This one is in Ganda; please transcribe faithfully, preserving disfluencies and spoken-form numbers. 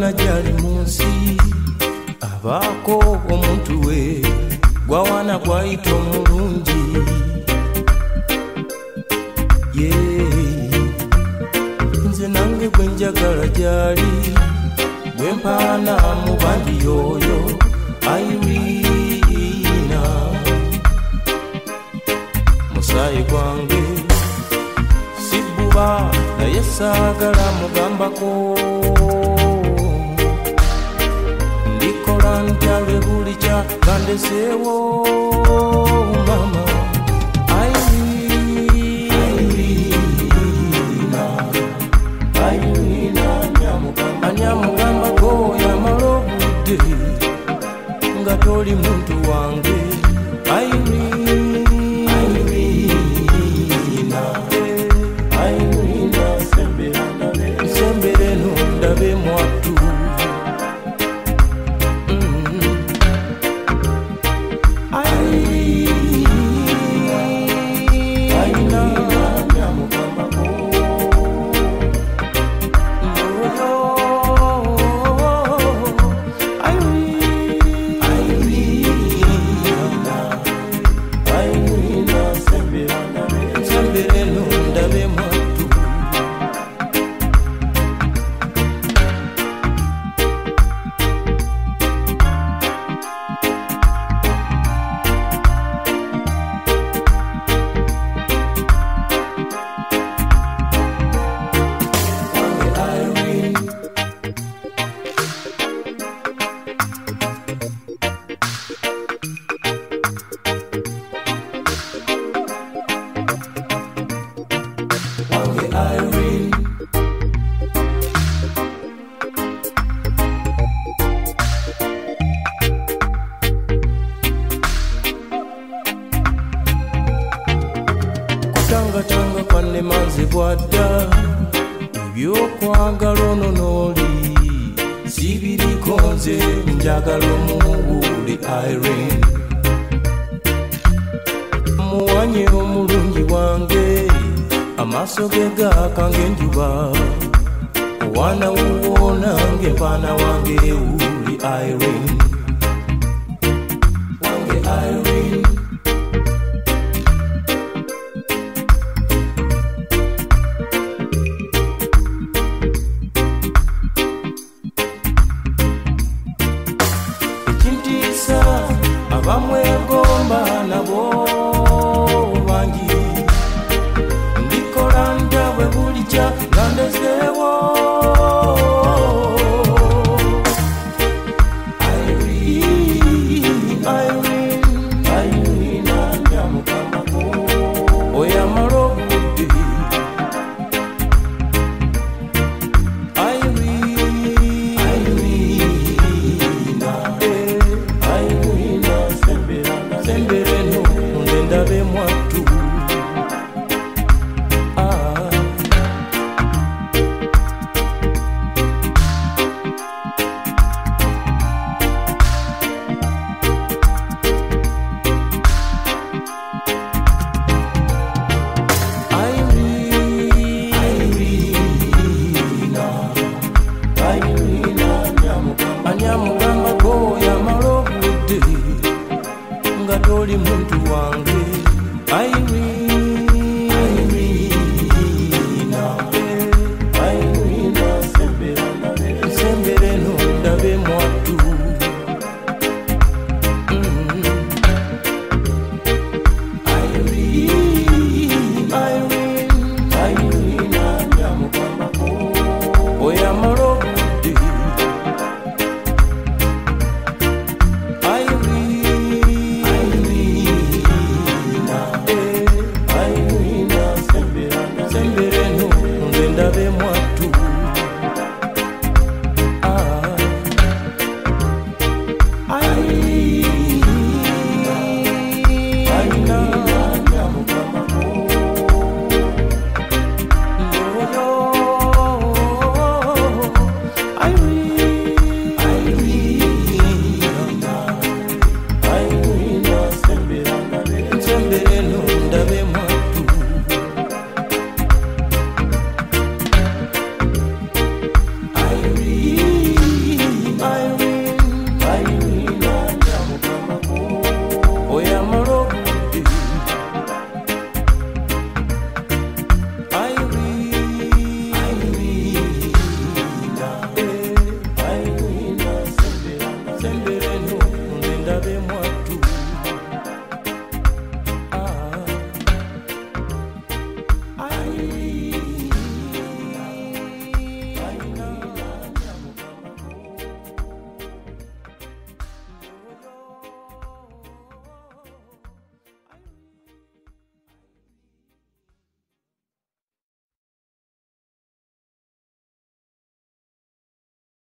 yonna gyali munsi abaako omuntu we gwawana gwayita omulungi ye nze nange gwe njagala gyali gwe mpaana mu bandi yoyo Irina musaayi gwange sibbuba naye saagala mugambako ndikola ntya lwe buli kyakandeseewo mama Irina Irina anyamugambako yamala obudde nga toli muntu wange Irina Irina sembere no ndabe mwatu Tanga kwanne manzi bwadda ebyokwagala ono n'oli sibiriko nze njagala omuwuuli Irene muwanye omulungi wange amaaso ge gaaka ng'enjuba owana wuwo nange mpaana wange ewuuli Irene wange Irene abamwegomba nabo